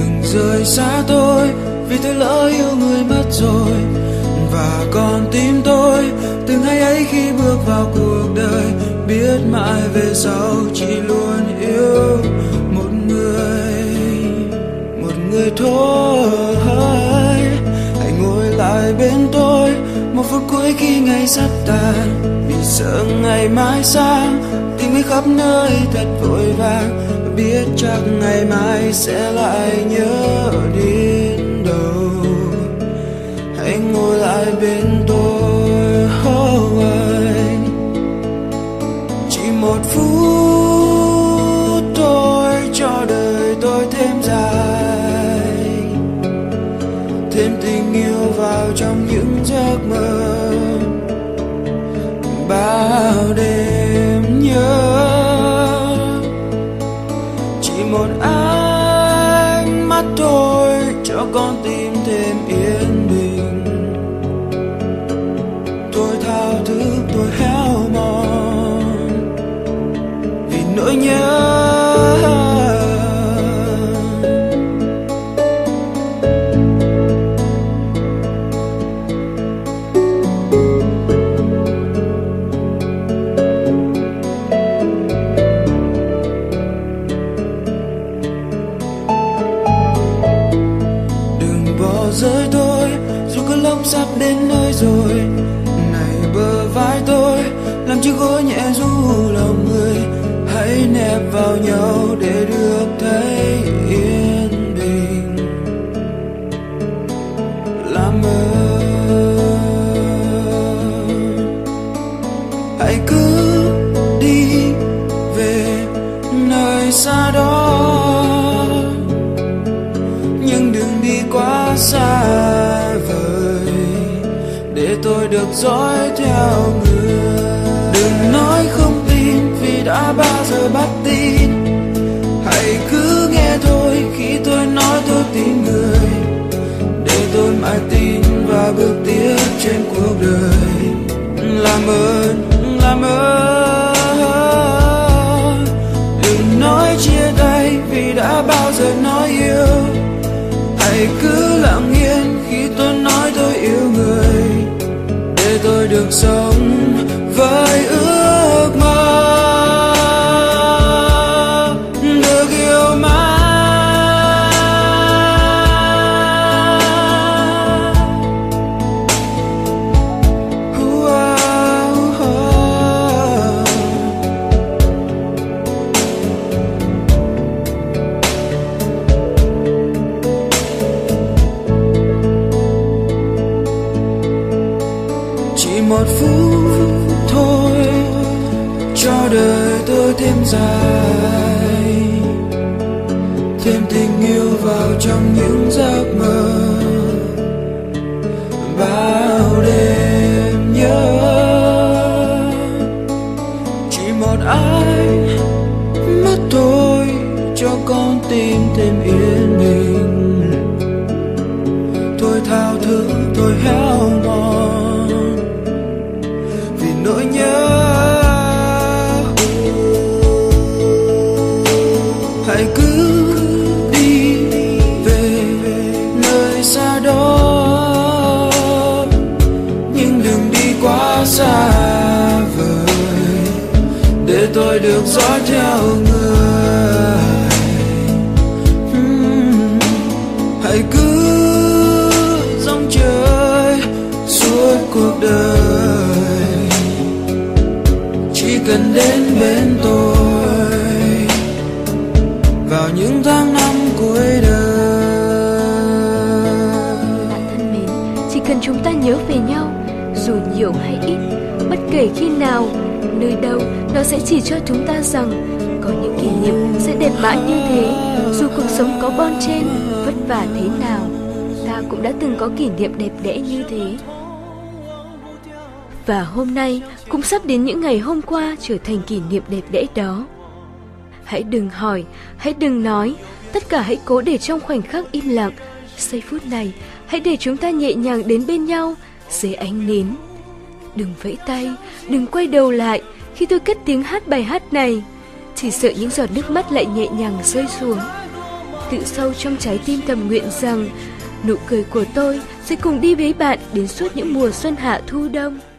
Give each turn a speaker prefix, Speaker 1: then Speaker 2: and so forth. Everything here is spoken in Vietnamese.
Speaker 1: Đừng rời xa tôi, vì tôi lỡ yêu người mất rồi. Và con tim tôi từng ngày ấy khi bước vào cuộc đời, biết mãi về sau chỉ luôn yêu một người thôi. Hãy ngồi lại bên tôi một phút cuối khi ngày sắp tàn, vì sợ ngày mai sang tìm người khắp nơi thật vội vàng, và biết chắc ngày mai sẽ lại nhớ đến đâu. Hãy ngồi lại bên tôi, chỉ một phút thôi, cho đời tôi thêm dài, thêm tình yêu vào trong những giấc mơ. Bao đêm nhớ, chỉ một ánh mắt thôi, cho con tim thêm yên bình. Tôi thao thức, tôi héo mòn vì nỗi nhớ. Rơi tôi dù cơn lốc sắp đến nơi rồi. Này bờ vai tôi làm chiếc gối nhẹ ru lòng người. Hãy nép vào nhau để được thấy yên bình. Làm ơn hãy cứ đi về nơi xa đó, nhưng đừng đi quá xa vời để tôi được dõi theo người. Đừng nói không tin vì đã bao giờ bắt tin. Hãy cứ nghe thôi khi tôi nói tôi tin người, để tôi mãi tin và bước tiếp trên cuộc đời. Làm ơn, làm ơn, đừng nói chia tay vì đã bao giờ nói yêu. Hãy cứ lặng yên khi tôi nói tôi yêu người, để tôi được sống với ước mơ được yêu mãi. Một phút thôi, cho đời tôi thêm dài, thêm tình yêu vào trong những giấc mơ. Bao đêm nhớ, chỉ một ánh mắt thôi, cho con tim thêm yên bình. Tôi thao thức, tôi héo mòn nỗi nhớ. Hãy cứ đi về nơi xa đó, nhưng đừng đi quá xa vời để tôi được dõi theo người. Hãy cứ dòng chơi suốt cuộc đời, cần đến bên tôi vào những tháng năm cuối đời.
Speaker 2: Bạn thân mến, chỉ cần chúng ta nhớ về nhau, dù nhiều hay ít, bất kể khi nào, nơi đâu, nó sẽ chỉ cho chúng ta rằng có những kỷ niệm sẽ đẹp mãi như thế. Dù cuộc sống có bon chen, vất vả thế nào, ta cũng đã từng có kỷ niệm đẹp đẽ như thế. Và hôm nay cũng sắp đến những ngày hôm qua trở thành kỷ niệm đẹp đẽ đó. Hãy đừng hỏi, hãy đừng nói, tất cả hãy cố để trong khoảnh khắc im lặng. Giây phút này, hãy để chúng ta nhẹ nhàng đến bên nhau dưới ánh nến. Đừng vẫy tay, đừng quay đầu lại khi tôi cất tiếng hát bài hát này, chỉ sợ những giọt nước mắt lại nhẹ nhàng rơi xuống. tự sâu trong trái tim thầm nguyện rằng nụ cười của tôi sẽ cùng đi với bạn đến suốt những mùa xuân hạ thu đông.